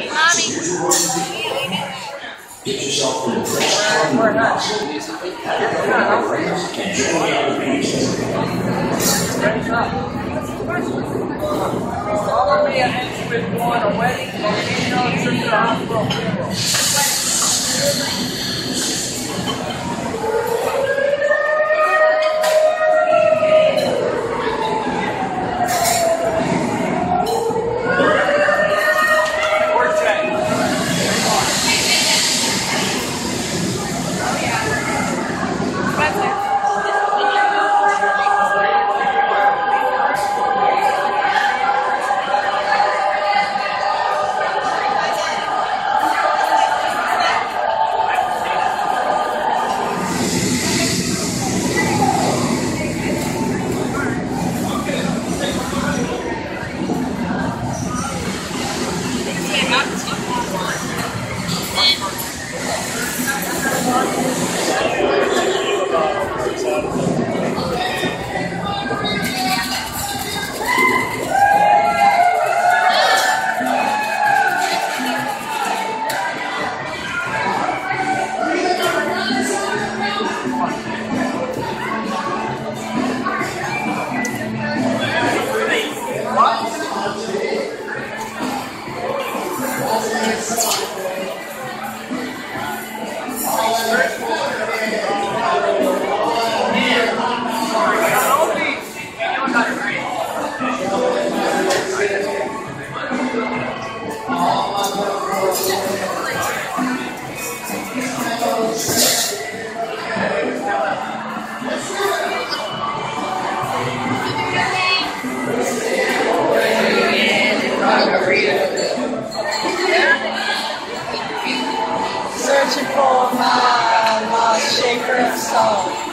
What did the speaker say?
Mommy. Get yourself in a place. We're not. Follow me and with going a wedding or trip to the hospital. Searching for my lost shaker of soul.